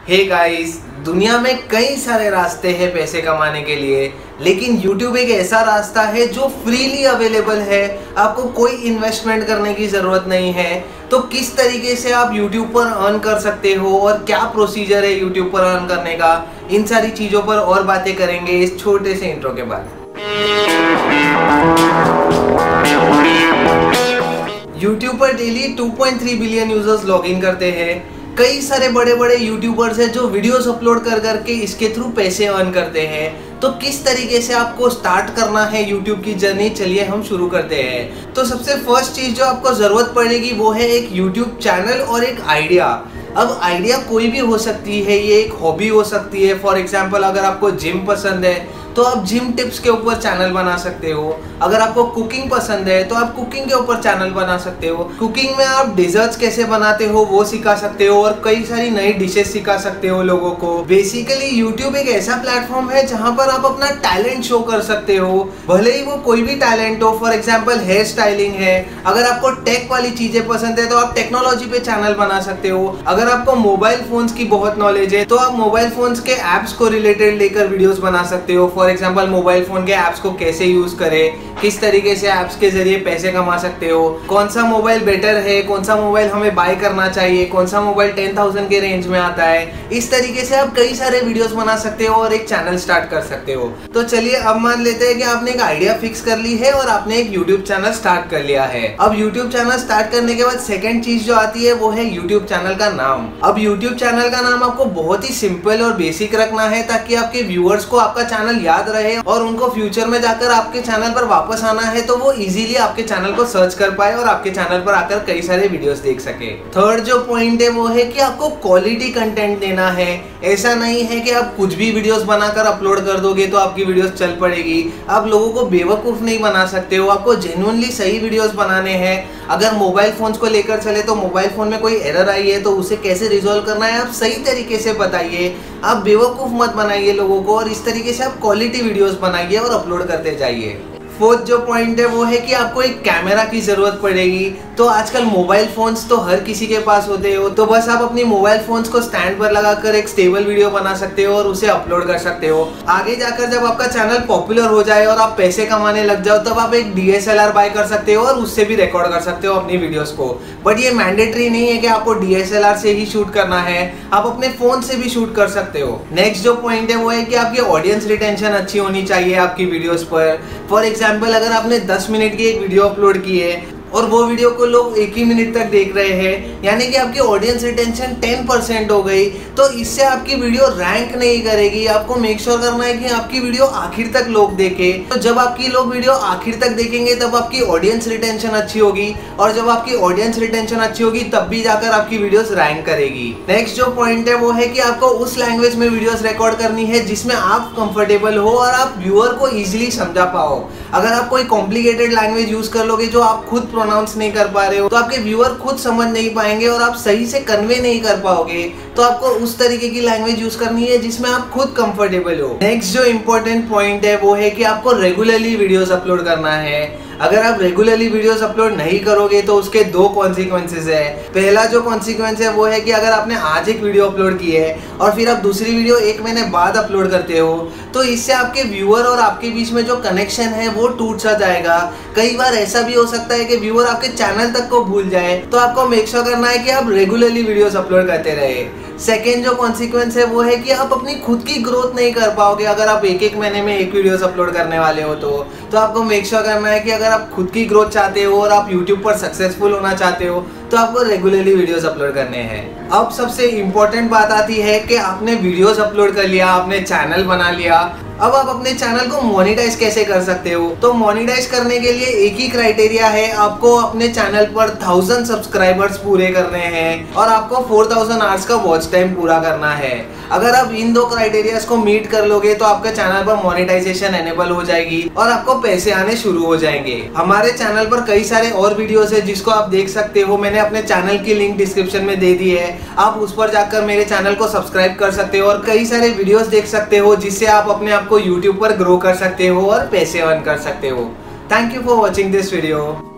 Hey guys, दुनिया में कई सारे रास्ते हैं पैसे कमाने के लिए, लेकिन YouTube एक ऐसा रास्ता है जो फ्रीली अवेलेबल है। आपको कोई इन्वेस्टमेंट करने की ज़रूरत नहीं है। तो किस तरीके से आप YouTube पर अर्न कर सकते हो और क्या प्रोसीजर है YouTube पर अर्न करने का, इन सारी चीज़ों पर और बातें करेंगे इस छोटे से इंट्रो के बाद। YouTube पर डेली 2.3 बिलियन यूजर्स लॉगिन करते हैं। कई सारे बड़े बड़े यूट्यूबर्स हैं जो वीडियोस अपलोड कर करके इसके थ्रू पैसे अर्न करते हैं। तो किस तरीके से आपको स्टार्ट करना है यूट्यूब की जर्नी, चलिए हम शुरू करते हैं। तो सबसे फर्स्ट चीज जो आपको जरूरत पड़ेगी वो है एक यूट्यूब चैनल और एक आइडिया। अब आइडिया कोई भी हो सकती है, ये एक हॉबी हो सकती है। फॉर एग्जाम्पल अगर आपको जिम पसंद है तो आप जिम टिप्स के ऊपर चैनल बना सकते हो। अगर आपको कुकिंग पसंद है तो आप कुकिंग के ऊपर चैनल बना सकते हो। कुकिंग में आप डिजर्ट्स कैसे बनाते हो वो सिखा सकते हो और कई सारी नई डिशेस सिखा सकते हो लोगों को। बेसिकली यूट्यूब एक ऐसा प्लेटफॉर्म है जहां पर आप अपना टैलेंट शो कर सकते हो, भले ही वो कोई भी टैलेंट हो। फॉर एग्जाम्पल हेयर स्टाइलिंग है। अगर आपको टेक वाली चीजें पसंद है तो आप टेक्नोलॉजी पे चैनल बना सकते हो। अगर आपको मोबाइल फोन्स की बहुत नॉलेज है तो आप मोबाइल फोन्स के एप्स को रिलेटेड लेकर वीडियोस बना सकते हो। फॉर एग्जाम्पल मोबाइल फोन के एप्स को कैसे यूज करें, किस तरीके से एप्स के जरिए पैसे कमा सकते हो, कौन सा मोबाइल बेटर है, कौन सा मोबाइल हमें बाय करना चाहिए, कौन सा मोबाइल 10,000 के रेंज में आता है। इस तरीके से आप कई सारे वीडियोस बना सकते हो और एक चैनल स्टार्ट कर सकते हो। तो चलिए अब मान लेते हैं कि आपने एक आइडिया फिक्स कर ली है और आपने एक यूट्यूब चैनल स्टार्ट कर लिया है। अब यूट्यूब चैनल स्टार्ट करने के बाद सेकेंड चीज जो आती है वो है यूट्यूब चैनल का नाम। अब यूट्यूब चैनल का नाम आपको बहुत ही सिंपल और बेसिक रखना है ताकि आपके व्यूअर्स को आपका चैनल याद रहे और उनको फ्यूचर में जाकर आपके चैनल पर वापस आना है तो वो इजीली आपके चैनल को सर्च कर पाए और आपके चैनल पर आकर कई सारे वीडियोस देख सके। थर्ड जो पॉइंट है वो है कि आपको क्वालिटी कंटेंट देना है। ऐसा नहीं है कि आप कुछ भी वीडियोस बनाकर अपलोड कर दोगे तो आपकी वीडियोस चल पड़ेगी। आप लोगों को बेवकूफ नहीं बना सकते हो, आपको जेन्युइनली सही वीडियोस बनाने हैं। अगर मोबाइल फोन्स को लेकर चले तो मोबाइल फोन में कोई एरर आई है तो उसे कैसे रिजॉल्व करना है आप सही तरीके से बताइए। आप बेवकूफ मत बनाइए लोगों को और इस तरीके से आप क्वालिटी वीडियोस बनाइए और अपलोड करते जाइए। फोर्थ जो पॉइंट है वो है कि आपको एक कैमरा की जरूरत पड़ेगी। तो आजकल मोबाइल फोन्स तो हर किसी के पास होते हो, तो बस आप अपनी मोबाइल फोन्स को स्टैंड पर लगाकर एक स्टेबल वीडियो बना सकते हो और उसे अपलोड कर सकते हो। आगे जाकर जब आपका चैनल पॉपुलर हो जाए और आप पैसे कमाने लग जाओ तब आप एक DSLR बाय कर सकते हो और उससे भी रिकॉर्ड कर सकते हो अपनी वीडियोस को। बट ये मैंडेटरी नहीं है कि आपको DSLR से ही शूट करना है, आप अपने फोन से भी शूट कर सकते हो। नेक्स्ट जो पॉइंट है वो है कि आपकी ऑडियंस रिटेंशन अच्छी होनी चाहिए आपकी वीडियोस पर। फॉर एग्जाम्पल अगर आपने 10 मिनट की एक वीडियो अपलोड की है और वो वीडियो को लोग 1 ही मिनट तक देख रहे हैं, यानी कि आपकी ऑडियंस रिटेंशन 10% हो गई, तो इससे आपकी वीडियो रैंक नहीं करेगी। आपको मेक श्योर करना है कि आपकी वीडियो आखिर तक लोग देखें। तो जब आपकी लोग वीडियो आखिर तक देखेंगे तब आपकी ऑडियंस रिटेंशन अच्छी होगी और जब आपकी ऑडियंस रिटेंशन अच्छी होगी तब भी जाकर आपकी वीडियोस रैंक करेगी। नेक्स्ट जो पॉइंट है वो है कि आपको उस लैंग्वेज में वीडियोस रिकॉर्ड करनी है जिसमें आप कंफर्टेबल हो और आप व्यूअर को इजीली समझा पाओ। अगर आप कोई कॉम्प्लिकेटेड लैंग्वेज यूज कर लोगे जो आप खुद प्रोनाउंस नहीं कर पा रहे हो तो आपके व्यूअर खुद समझ नहीं पाएंगे और आप सही से कन्वे नहीं कर पाओगे। तो आपको उस तरीके की लैंग्वेज यूज करनी है जिसमें आप खुद कंफर्टेबल हो। नेक्स्ट जो इंपॉर्टेंट पॉइंट है वो है कि आपको रेगुलरली वीडियोस अपलोड करना है। अगर आप रेगुलरली वीडियोस अपलोड नहीं करोगे तो उसके 2 कॉन्सिक्वेंसेस है। पहला जो कॉन्सिक्वेंस है वो है कि अगर आपने आज एक वीडियो अपलोड की है और फिर आप दूसरी वीडियो 1 महीने बाद अपलोड करते हो तो इससे आपके व्यूअर और आपके बीच में जो कनेक्शन है वो टूट सा जाएगा। कई बार ऐसा भी हो सकता है कि व्यूअर आपके चैनल तक को भूल जाए, तो आपको मेक श्योर करना है कि आप रेगुलरली वीडियोस अपलोड करते रहे। सेकेंड जो कॉन्सिक्वेंस है वो है कि आप अपनी खुद की ग्रोथ नहीं कर पाओगे अगर आप 1 महीने में 1 वीडियोस अपलोड करने वाले हो। तो आपको मेक श्योर करना है कि अगर आप खुद की ग्रोथ चाहते हो और आप यूट्यूब पर सक्सेसफुल होना चाहते हो तो आपको रेगुलरली वीडियोस अपलोड करने हैं। अब सबसे इम्पोर्टेंट बात आती है कि आपने वीडियोस अपलोड कर लिया, आपने चैनल बना लिया, अब आप अपने चैनल को मोनेटाइज कैसे कर सकते हो। तो मोनेटाइज करने के लिए एक ही क्राइटेरिया है, आपको अपने चैनल पर 1000 सब्सक्राइबर्स पूरे करने हैं और आपको 4000 आवर्स का वॉच टाइम पूरा करना है। अगर आप इन 2 क्राइटेरियाज को मीट कर लोगे तो आपके चैनल पर मोनेटाइजेशन एनेबल हो जाएगी और आपको पैसे आने शुरू हो जाएंगे। हमारे चैनल पर कई सारे और वीडियोस है जिसको आप देख सकते हो, मैंने अपने चैनल की लिंक डिस्क्रिप्शन में दे दी है। आप उस पर जाकर मेरे चैनल को सब्सक्राइब कर सकते हो और कई सारे वीडियोस देख सकते हो जिससे आप अपने आप को यूट्यूब पर ग्रो कर सकते हो और पैसे अर्न कर सकते हो। Thank you for watching this video.